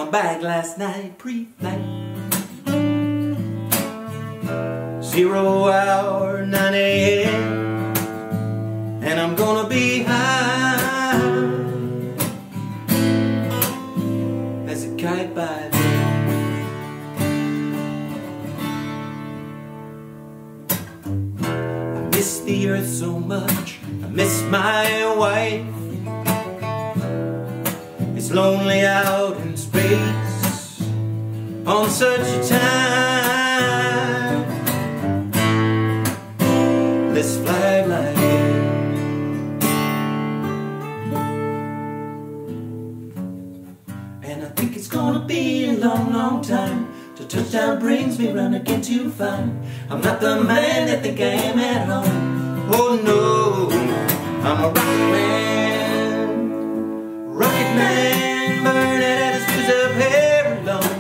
bag last night, pre-flight. 0 hour, 9 a.m. and I'm gonna be high as a kite by then. I miss the earth so much, I miss my wife. It's lonely out in space on such a time. Let's fly like it. And I think it's gonna be a long, long time till touchdown brings me round again to find I'm not the man that think I am at home. Oh no, I'm a rocket man, rocket man, burning at his fuse up hair alone.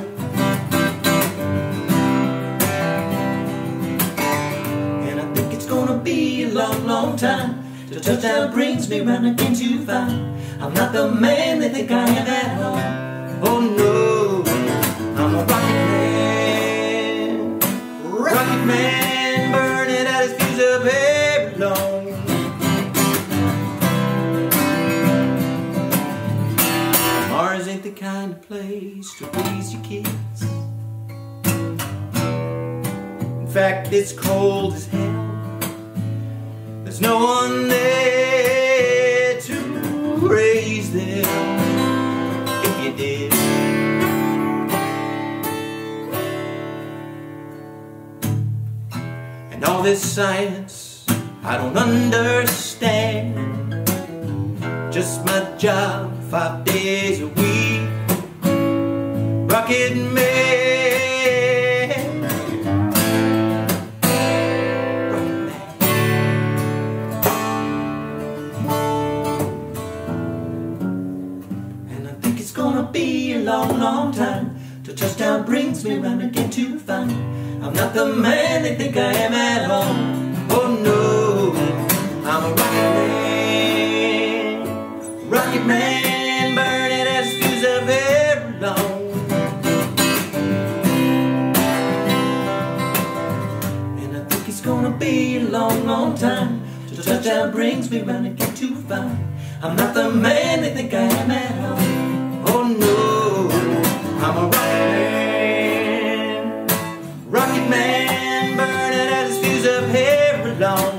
Be a long, long time till touchdown brings me round again to find I'm not the man they think I am at home. Oh no, I'm a rocket man, burning at his fuse up every long. Mars ain't the kind of place to raise your kids. In fact, it's cold as hell. There's no one there to raise them if you did. And all this science I don't understand. Just my job 5 days a week. Rocketman. It's gonna be a long, long time till touchdown brings me round again to find I'm not the man they think I am at home. Oh no, I'm a rocket man, burning as his fuse up every long. And I think it's gonna be a long, long time till touchdown brings me round again to find I'm not the man they think I am at home. Oh no, I'm a rocket man, burning at his fuse up every long.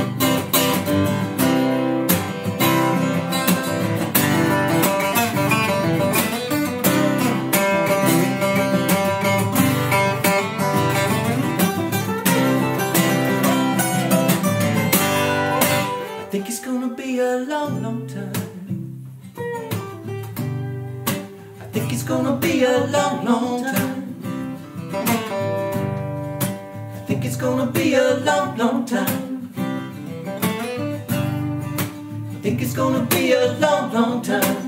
I think it's gonna be a long, long time. I think it's gonna be a long, long time. I think it's gonna be a long, long time. I think it's gonna be a long, long time.